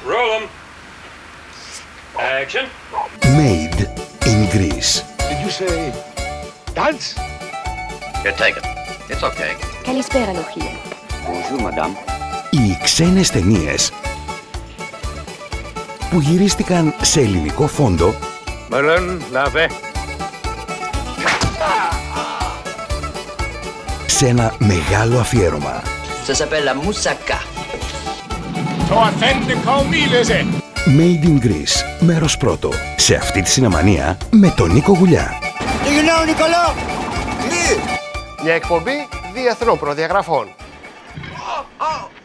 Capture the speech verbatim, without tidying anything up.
Roll 'em. Action. Made in Greece. Did you say dance? You're taken. It's okay. Καλησπέρα, Λοχία. Bonjour, madame. Οι ξένες ταινίες που γυρίστηκαν σε ελληνικό φόντο σε ένα μεγάλο αφιέρωμα. Ça s'appelle la moussaka. Το αυθεντικό μίλησε. Made in Greece, μέρος πρώτο. Σε αυτή τη Σινεμανία με τον Νίκο Γουλιά. Τι γινάω, Νικολό? Μια εκπομπή διεθνών προδιαγραφών.